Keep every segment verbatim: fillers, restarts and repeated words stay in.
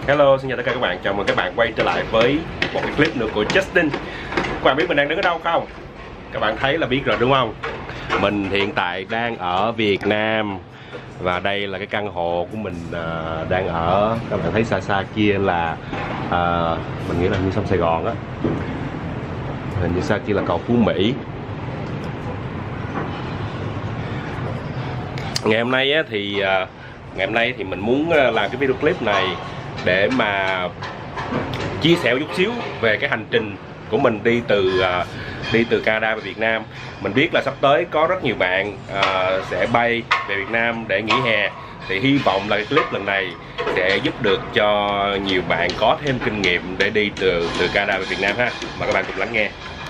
Hello, xin chào tất cả các bạn, chào mừng các bạn quay trở lại với một cái clip nữa của Justin. Các bạn biết mình đang đứng ở đâu không? Các bạn thấy là biết rồi đúng không? Mình hiện tại đang ở Việt Nam. Và đây là cái căn hộ của mình uh, đang ở. Các bạn thấy xa xa kia là uh, mình nghĩ là như sông Sài Gòn á. Hình như xa kia là cầu Phú Mỹ. Ngày hôm nay á, thì uh, ngày hôm nay thì mình muốn làm cái video clip này để mà chia sẻ một chút xíu về cái hành trình của mình đi từ uh, đi từ Canada về Việt Nam. Mình biết là sắp tới có rất nhiều bạn uh, sẽ bay về Việt Nam để nghỉ hè, thì hy vọng là cái clip lần này sẽ giúp được cho nhiều bạn có thêm kinh nghiệm để đi từ từ Canada về Việt Nam ha. Mời các bạn cùng lắng nghe.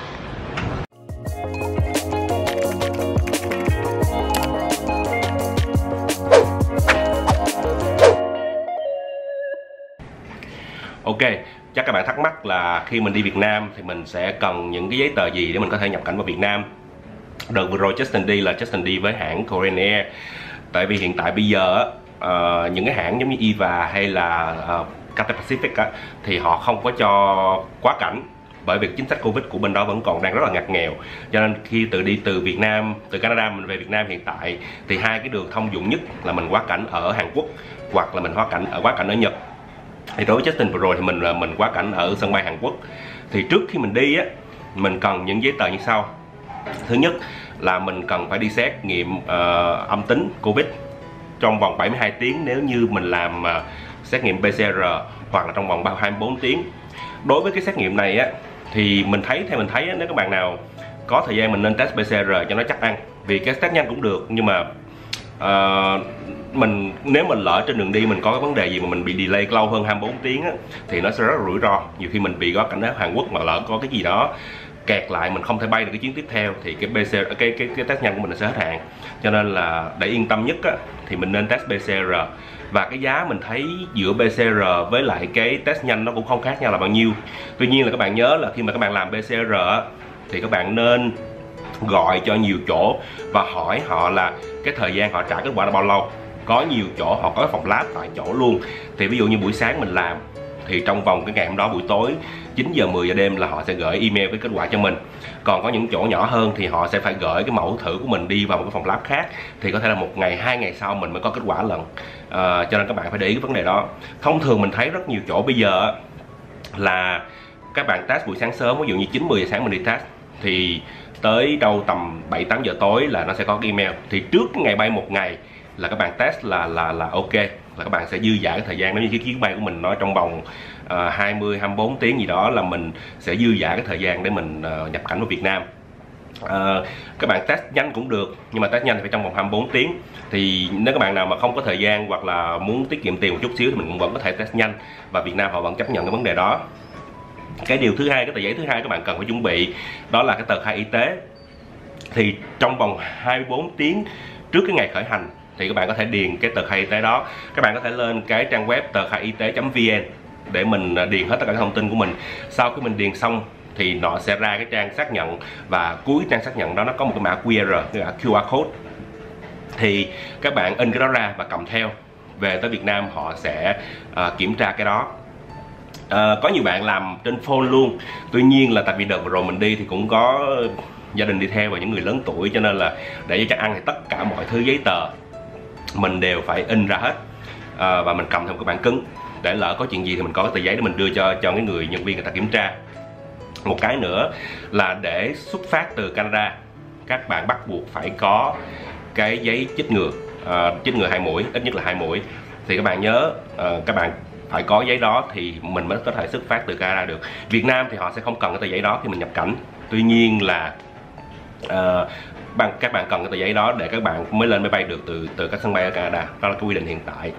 Ok, chắc các bạn thắc mắc là khi mình đi Việt Nam thì mình sẽ cần những cái giấy tờ gì để mình có thể nhập cảnh vào Việt Nam. Đợt vừa rồi Justin đi là Justin đi với hãng Korean Air. Tại vì hiện tại bây giờ uh, những cái hãng giống như Eva hay là uh, Cathay Pacific á, thì họ không có cho quá cảnh, bởi vì chính sách Covid của bên đó vẫn còn đang rất là ngặt nghèo. Cho nên khi từ đi từ Việt Nam, từ Canada mình về Việt Nam hiện tại thì hai cái đường thông dụng nhất là mình quá cảnh ở Hàn Quốc hoặc là mình quá cảnh ở quá cảnh ở Nhật. Thì đối với Justin vừa rồi thì mình là mình quá cảnh ở sân bay Hàn Quốc. Thì trước khi mình đi á, mình cần những giấy tờ như sau. Thứ nhất là mình cần phải đi xét nghiệm uh, âm tính Covid trong vòng bảy mươi hai tiếng nếu như mình làm uh, xét nghiệm pê xê rờ, hoặc là trong vòng hai mươi bốn tiếng. Đối với cái xét nghiệm này á, thì mình thấy theo mình thấy á, nếu các bạn nào có thời gian mình nên test pê xê rờ cho nó chắc ăn. Vì cái test nhanh cũng được, nhưng mà uh, mình nếu mình lỡ trên đường đi mình có cái vấn đề gì mà mình bị delay lâu hơn hai mươi bốn tiếng á, thì nó sẽ rất là rủi ro. Nhiều khi mình bị có cảnh ở Hàn Quốc mà lỡ có cái gì đó kẹt lại, mình không thể bay được cái chuyến tiếp theo thì cái pê xê rờ, cái cái cái test nhanh của mình sẽ hết hạn. Cho nên là để yên tâm nhất á, thì mình nên test pê xê rờ. Và cái giá mình thấy giữa pê xê rờ với lại cái test nhanh nó cũng không khác nhau là bao nhiêu. Tuy nhiên là các bạn nhớ là khi mà các bạn làm pê xê rờ á, thì các bạn nên gọi cho nhiều chỗ và hỏi họ là cái thời gian họ trả kết quả là bao lâu. Có nhiều chỗ họ có cái phòng lab tại chỗ luôn. Thì ví dụ như buổi sáng mình làm thì trong vòng cái ngày hôm đó buổi tối chín giờ mười giờ đêm là họ sẽ gửi email với kết quả cho mình. Còn có những chỗ nhỏ hơn thì họ sẽ phải gửi cái mẫu thử của mình đi vào một cái phòng lab khác, thì có thể là một ngày hai ngày sau mình mới có kết quả lần. À, cho nên các bạn phải để ý cái vấn đề đó. Thông thường mình thấy rất nhiều chỗ bây giờ là các bạn test buổi sáng sớm, ví dụ như chín mười giờ sáng mình đi test, thì tới đâu tầm bảy tám giờ tối là nó sẽ có cái email. Thì trước cái ngày bay một ngày là các bạn test là là là ok, là các bạn sẽ dư dả cái thời gian. Nếu như cái chuyến bay của mình nói trong vòng uh, hai mươi hai mươi bốn tiếng gì đó là mình sẽ dư dả cái thời gian để mình uh, nhập cảnh vào Việt Nam. Uh, các bạn test nhanh cũng được, nhưng mà test nhanh thì phải trong vòng hai mươi bốn tiếng. Thì nếu các bạn nào mà không có thời gian hoặc là muốn tiết kiệm tiền một chút xíu thì mình cũng vẫn có thể test nhanh, và Việt Nam họ vẫn chấp nhận cái vấn đề đó. Cái điều thứ hai, cái tờ giấy thứ hai các bạn cần phải chuẩn bị đó là cái tờ khai y tế. Thì trong vòng hai mươi bốn tiếng trước cái ngày khởi hành thì các bạn có thể điền cái tờ khai y tế đó. Các bạn có thể lên cái trang web tờ khai y tế chấm vn để mình điền hết tất cả các thông tin của mình. Sau khi mình điền xong thì nó sẽ ra cái trang xác nhận, và cuối trang xác nhận đó nó có một cái mã quy rờ, cái mã quy rờ code. Thì các bạn in cái đó ra và cầm theo về tới Việt Nam, họ sẽ uh, kiểm tra cái đó. Uh, có nhiều bạn làm trên phone luôn. Tuy nhiên là tại vì đợt vừa rồi mình đi thì cũng có gia đình đi theo và những người lớn tuổi, cho nên là để cho chắc ăn thì tất cả mọi thứ giấy tờ mình đều phải in ra hết, à, và mình cầm theo một cái bản cứng để lỡ có chuyện gì thì mình có cái tờ giấy để mình đưa cho cho cái người nhân viên người ta kiểm tra. Một cái nữa là để xuất phát từ Canada, các bạn bắt buộc phải có cái giấy chích ngừa, à, chích ngừa hai mũi, ít nhất là hai mũi. Thì các bạn nhớ à, các bạn phải có giấy đó thì mình mới có thể xuất phát từ Canada được. Việt Nam thì họ sẽ không cần cái tờ giấy đó khi mình nhập cảnh. Tuy nhiên là uh, bằng các bạn cần cái tờ giấy đó để các bạn mới lên máy bay được từ từ các sân bay ở Canada. Đó là cái quy định hiện tại.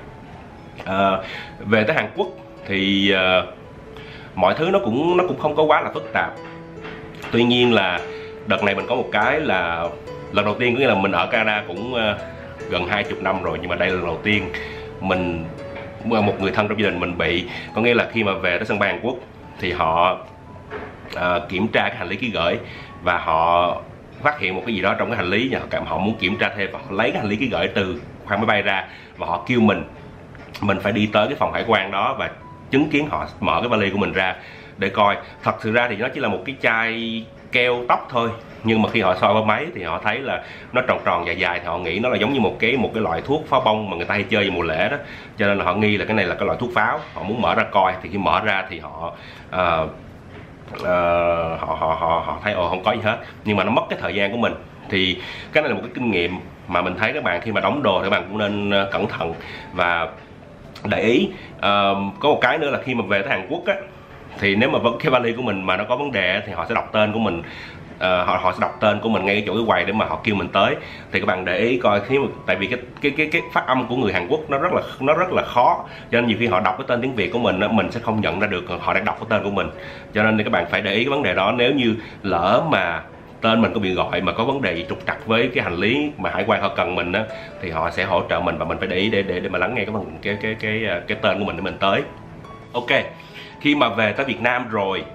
Uh, về tới Hàn Quốc thì uh, mọi thứ nó cũng nó cũng không có quá là phức tạp. Tuy nhiên là đợt này mình có một cái là lần đầu tiên, có nghĩa là mình ở Canada cũng uh, gần hai mươi năm rồi, nhưng mà đây là lần đầu tiên mình một người thân trong gia đình mình bị. Có nghĩa là khi mà về tới sân bay Hàn Quốc thì họ uh, kiểm tra cái hành lý ký gửi, và họ phát hiện một cái gì đó trong cái hành lý, và họ muốn kiểm tra thêm, và họ lấy cái hành lý ký gửi từ khoang máy bay ra, và họ kêu mình mình phải đi tới cái phòng hải quan đó và chứng kiến họ mở cái vali của mình ra để coi. Thật sự ra thì nó chỉ là một cái chai keo tóc thôi, nhưng mà khi họ soi qua máy thì họ thấy là nó tròn tròn dài dài, thì họ nghĩ nó là giống như một cái một cái loại thuốc pháo bông mà người ta hay chơi vào mùa lễ đó, cho nên là họ nghi là cái này là cái loại thuốc pháo. Họ muốn mở ra coi, thì khi mở ra thì họ uh, uh, họ họ họ họ thấy ồ không có gì hết, nhưng mà nó mất cái thời gian của mình. Thì cái này là một cái kinh nghiệm mà mình thấy các bạn khi mà đóng đồ thì các bạn cũng nên cẩn thận và để ý. Uh, có một cái nữa là khi mà về tới Hàn Quốc á, thì nếu mà cái vali của mình mà nó có vấn đề thì họ sẽ đọc tên của mình. Uh, họ họ sẽ đọc tên của mình ngay cái chỗ cái quầy để mà họ kêu mình tới. Thì các bạn để ý coi, khi mà tại vì cái cái cái cái phát âm của người Hàn Quốc nó rất là nó rất là khó, cho nên nhiều khi họ đọc cái tên tiếng Việt của mình đó, mình sẽ không nhận ra được họ đang đọc cái tên của mình. Cho nên thì các bạn phải để ý cái vấn đề đó. Nếu như lỡ mà tên mình có bị gọi mà có vấn đề gì trục trặc với cái hành lý mà hải quan họ cần mình á, thì họ sẽ hỗ trợ mình, và mình phải để ý để để để mà lắng nghe cái cái cái cái cái tên của mình để mình tới. Ok, khi mà về tới Việt Nam rồi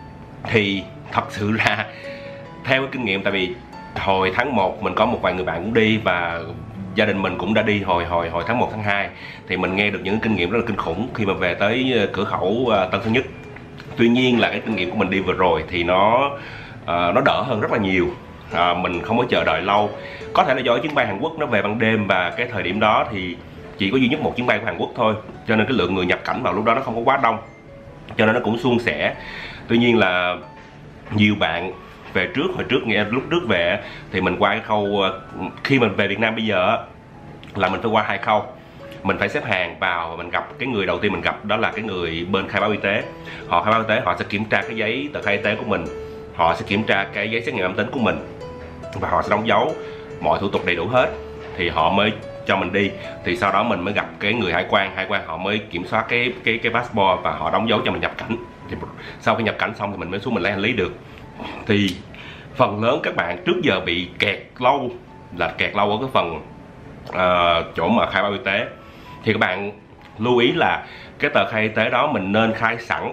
thì thật sự ra theo cái kinh nghiệm, tại vì hồi tháng một mình có một vài người bạn cũng đi, và gia đình mình cũng đã đi hồi hồi hồi tháng một tháng hai, thì mình nghe được những kinh nghiệm rất là kinh khủng khi mà về tới cửa khẩu Tân Sơn Nhất. Tuy nhiên là cái kinh nghiệm của mình đi vừa rồi thì nó uh, nó đỡ hơn rất là nhiều. Uh, mình không có chờ đợi lâu. Có thể là do chuyến bay Hàn Quốc nó về ban đêm, và cái thời điểm đó thì chỉ có duy nhất một chuyến bay của Hàn Quốc thôi, cho nên cái lượng người nhập cảnh vào lúc đó nó không có quá đông, cho nên nó cũng suôn sẻ. Tuy nhiên là nhiều bạn về trước, hồi trước nghe lúc trước về thì mình qua cái khâu, khi mình về Việt Nam bây giờ là mình phải qua hai khâu. Mình phải xếp hàng vào và mình gặp cái người đầu tiên mình gặp, đó là cái người bên khai báo y tế. Họ khai báo y tế, họ sẽ kiểm tra cái giấy tờ khai y tế của mình, họ sẽ kiểm tra cái giấy xét nghiệm âm tính của mình, và họ sẽ đóng dấu mọi thủ tục đầy đủ hết thì họ mới cho mình đi. Thì sau đó mình mới gặp cái người hải quan, hải quan họ mới kiểm soát cái cái cái passport và họ đóng dấu cho mình nhập cảnh. Thì sau khi nhập cảnh xong thì mình mới xuống mình lấy hành lý được. Thì phần lớn các bạn trước giờ bị kẹt lâu là kẹt lâu ở cái phần uh, chỗ mà khai báo y tế. Thì các bạn lưu ý là cái tờ khai y tế đó mình nên khai sẵn,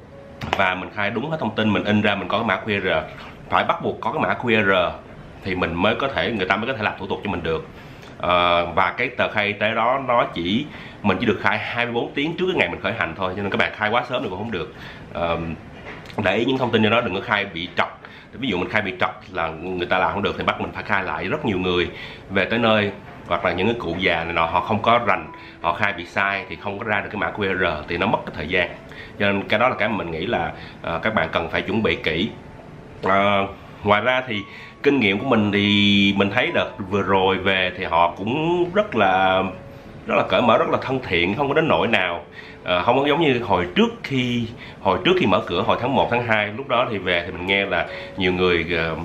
và mình khai đúng hết thông tin, mình in ra mình có cái mã quy rờ, phải bắt buộc có cái mã quy rờ thì mình mới có thể, người ta mới có thể làm thủ tục cho mình được. Uh, và cái tờ khai y tế đó nó chỉ mình chỉ được khai hai mươi bốn tiếng trước cái ngày mình khởi hành thôi, cho nên các bạn khai quá sớm thì cũng không được. Uh, để ý những thông tin như đó, đừng có khai bị trật. Ví dụ mình khai bị trật là người ta làm không được thì bắt mình phải khai lại. Rất nhiều người về tới nơi hoặc là những cái cụ già này nọ, họ không có rành, họ khai bị sai thì không có ra được cái mã quy rờ thì nó mất cái thời gian. Cho nên cái đó là cái mà mình nghĩ là uh, các bạn cần phải chuẩn bị kỹ. Uh, ngoài ra thì kinh nghiệm của mình thì mình thấy đợt vừa rồi về thì họ cũng rất là rất là cởi mở, rất là thân thiện, không có đến nỗi nào. À, không có giống như hồi trước khi hồi trước khi mở cửa hồi tháng một tháng hai, lúc đó thì về thì mình nghe là nhiều người uh,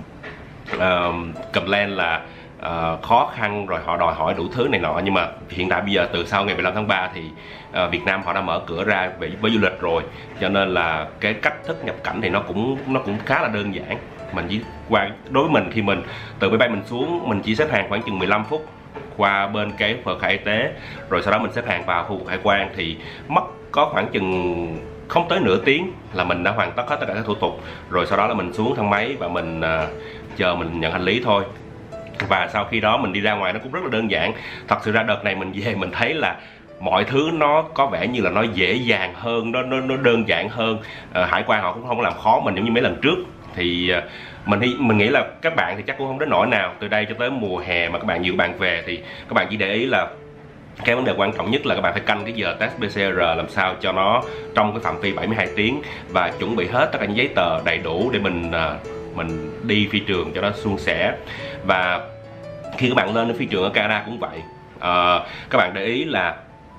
uh, complain là uh, khó khăn, rồi họ đòi hỏi đủ thứ này nọ. Nhưng mà hiện tại bây giờ từ sau ngày mười lăm tháng ba thì uh, Việt Nam họ đã mở cửa ra về với du lịch rồi, cho nên là cái cách thức nhập cảnh thì nó cũng nó cũng khá là đơn giản. Mình chỉ qua, đối với mình khi mình từ máy bay mình xuống, mình chỉ xếp hàng khoảng chừng mười lăm phút qua bên cái phờ khai y tế, rồi sau đó mình xếp hàng vào khu vực hải quan thì mất có khoảng chừng không tới nửa tiếng là mình đã hoàn tất hết tất cả các thủ tục. Rồi sau đó là mình xuống thang máy và mình uh, chờ mình nhận hành lý thôi. Và sau khi đó mình đi ra ngoài nó cũng rất là đơn giản. Thật sự ra đợt này mình về mình thấy là mọi thứ nó có vẻ như là nó dễ dàng hơn, nó nó, nó đơn giản hơn. Uh, hải quan họ cũng không có làm khó mình giống như mấy lần trước. Thì uh, mình mình nghĩ là các bạn thì chắc cũng không đến nỗi nào. Từ đây cho tới mùa hè mà các bạn nhiều bạn về thì các bạn chỉ để ý là cái vấn đề quan trọng nhất là các bạn phải canh cái giờ test pê xê rờ làm sao cho nó trong cái phạm vi bảy mươi hai tiếng, và chuẩn bị hết tất cả những giấy tờ đầy đủ để mình uh, mình đi phi trường cho nó suôn sẻ. Và khi các bạn lên đến phi trường ở Canada cũng vậy, uh, các bạn để ý là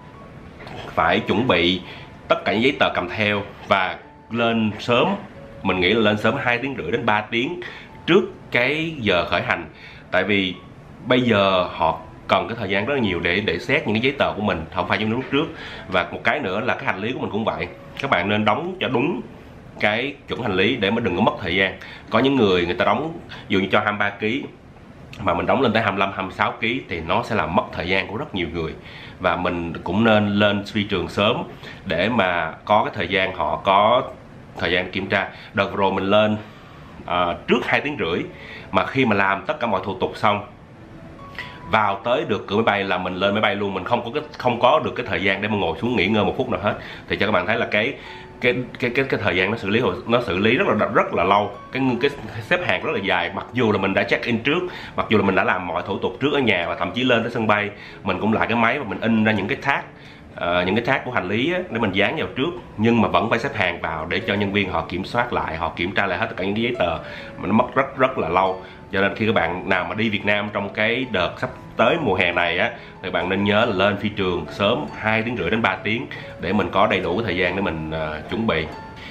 phải chuẩn bị tất cả những giấy tờ cầm theo và lên sớm. Mình nghĩ là lên sớm hai tiếng rưỡi đến ba tiếng trước cái giờ khởi hành, tại vì bây giờ họ cần cái thời gian rất là nhiều để để xét những cái giấy tờ của mình, không phải như lúc trước. Và một cái nữa là cái hành lý của mình cũng vậy, các bạn nên đóng cho đúng cái chuẩn hành lý để mà đừng có mất thời gian. Có những người người ta đóng ví dụ như cho hai mươi ba ki lô gam mà mình đóng lên tới hai mươi lăm hai mươi sáu ki lô gam thì nó sẽ làm mất thời gian của rất nhiều người. Và mình cũng nên lên phi trường sớm để mà có cái thời gian, họ có thời gian kiểm tra. Đợt vừa rồi mình lên uh, trước hai tiếng rưỡi, mà khi mà làm tất cả mọi thủ tục xong vào tới được cửa máy bay là mình lên máy bay luôn, mình không có cái không có được cái thời gian để mà ngồi xuống nghỉ ngơi một phút nào hết. Thì cho các bạn thấy là cái cái cái cái cái thời gian nó xử lý nó xử lý rất là rất là lâu, cái cái xếp hàng rất là dài. Mặc dù là mình đã check in trước, mặc dù là mình đã làm mọi thủ tục trước ở nhà, và thậm chí lên tới sân bay mình cũng lại cái máy và mình in ra những cái tag uh, những cái tag của hành lý á, để mình dán vào trước, nhưng mà vẫn phải xếp hàng vào để cho nhân viên họ kiểm soát lại, họ kiểm tra lại hết tất cả những cái giấy tờ mà nó mất rất rất là lâu. Cho nên khi các bạn nào mà đi Việt Nam trong cái đợt sắp tới mùa hè này á, thì bạn nên nhớ là lên phi trường sớm hai tiếng rưỡi đến ba tiếng để mình có đầy đủ cái thời gian để mình uh, chuẩn bị.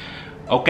Ok,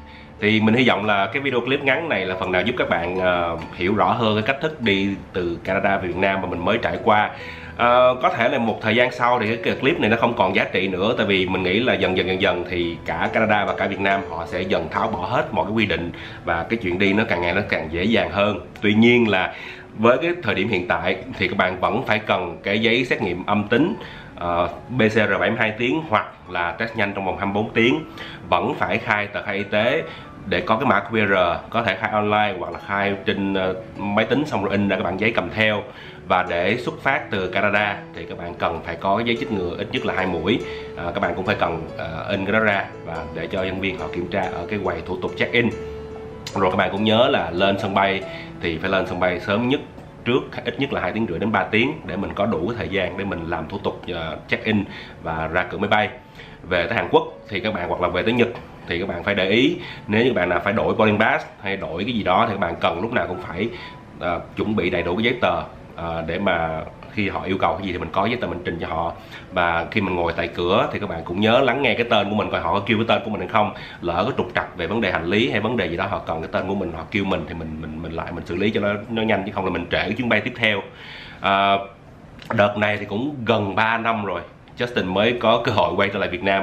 thì mình hy vọng là cái video clip ngắn này là phần nào giúp các bạn uh, hiểu rõ hơn cái cách thức đi từ Canada về Việt Nam mà mình mới trải qua. Uh, có thể là một thời gian sau thì cái clip này nó không còn giá trị nữa, tại vì mình nghĩ là dần dần dần dần thì cả Canada và cả Việt Nam họ sẽ dần tháo bỏ hết mọi cái quy định, và cái chuyện đi nó càng ngày nó càng dễ dàng hơn. Tuy nhiên là với cái thời điểm hiện tại thì các bạn vẫn phải cần cái giấy xét nghiệm âm tính uh, pê xê rờ bảy mươi hai tiếng hoặc là test nhanh trong vòng hai mươi bốn tiếng, vẫn phải khai tờ khai y tế để có cái mã quy rờ, có thể khai online hoặc là khai trên uh, máy tính xong rồi in ra các bạn giấy cầm theo. Và để xuất phát từ Canada thì các bạn cần phải có giấy chích ngừa ít nhất là hai mũi. À, các bạn cũng phải cần uh, in cái đó ra và để cho nhân viên họ kiểm tra ở cái quầy thủ tục check in. Rồi các bạn cũng nhớ là lên sân bay thì phải lên sân bay sớm nhất, trước ít nhất là hai tiếng rưỡi đến ba tiếng để mình có đủ cái thời gian để mình làm thủ tục uh, check in và ra cửa máy bay. Về tới Hàn Quốc thì các bạn, hoặc là về tới Nhật thì các bạn phải để ý, nếu như bạn nào phải đổi boarding pass hay đổi cái gì đó thì các bạn cần lúc nào cũng phải uh, chuẩn bị đầy đủ cái giấy tờ uh, để mà khi họ yêu cầu cái gì thì mình có giấy tờ mình trình cho họ. Và khi mình ngồi tại cửa thì các bạn cũng nhớ lắng nghe cái tên của mình, coi họ có kêu cái tên của mình hay không. Lỡ có trục trặc về vấn đề hành lý hay vấn đề gì đó họ cần cái tên của mình, họ kêu mình thì mình mình mình lại mình xử lý cho nó nó nhanh, chứ không là mình trễ cái chuyến bay tiếp theo. À, đợt này thì cũng gần ba năm rồi Justin mới có cơ hội quay trở lại Việt Nam.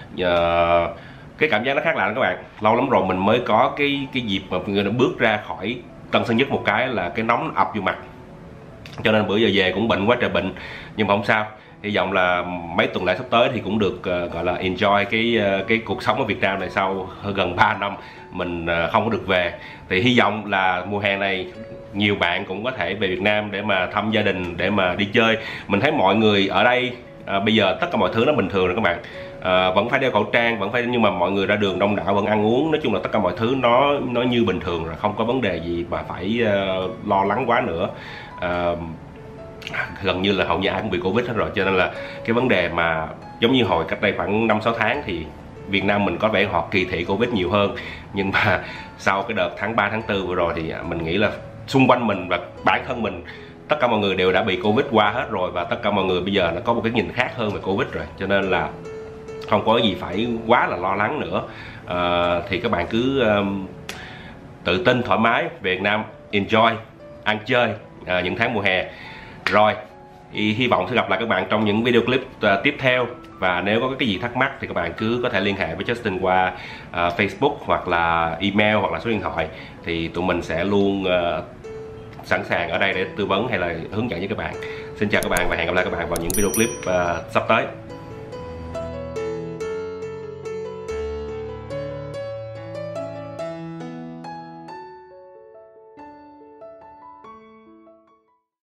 À, cái cảm giác nó khác lạ các bạn, lâu lắm rồi mình mới có cái cái dịp mà người bước ra khỏi Tân Sơn Nhất một cái là cái nóng ập vô mặt, cho nên bữa giờ về cũng bệnh quá trời bệnh. Nhưng mà không sao, hy vọng là mấy tuần lễ sắp tới thì cũng được uh, gọi là enjoy cái uh, cái cuộc sống ở Việt Nam này. Sau gần ba năm mình uh, không có được về thì hy vọng là mùa hè này nhiều bạn cũng có thể về Việt Nam để mà thăm gia đình, để mà đi chơi. Mình thấy mọi người ở đây uh, bây giờ tất cả mọi thứ nó bình thường rồi các bạn. À, vẫn phải đeo khẩu trang, vẫn phải, nhưng mà mọi người ra đường đông đảo, vẫn ăn uống, nói chung là tất cả mọi thứ nó nó như bình thường rồi, không có vấn đề gì mà phải uh, lo lắng quá nữa. Uh, gần như là hầu như ai cũng bị Covid hết rồi, cho nên là cái vấn đề mà giống như hồi cách đây khoảng năm sáu tháng thì Việt Nam mình có vẻ họ kỳ thị Covid nhiều hơn, nhưng mà sau cái đợt tháng ba tháng tư vừa rồi thì mình nghĩ là xung quanh mình và bản thân mình tất cả mọi người đều đã bị Covid qua hết rồi, và tất cả mọi người bây giờ nó có một cái nhìn khác hơn về Covid rồi, cho nên là không có gì phải quá là lo lắng nữa. À, thì các bạn cứ um, tự tin thoải mái về Việt Nam, enjoy ăn chơi à, những tháng mùa hè. Rồi thì hy vọng sẽ gặp lại các bạn trong những video clip uh, tiếp theo. Và nếu có cái gì thắc mắc thì các bạn cứ có thể liên hệ với Justin qua uh, Facebook hoặc là email hoặc là số điện thoại, thì tụi mình sẽ luôn uh, sẵn sàng ở đây để tư vấn hay là hướng dẫn với các bạn. Xin chào các bạn và hẹn gặp lại các bạn vào những video clip uh, sắp tới.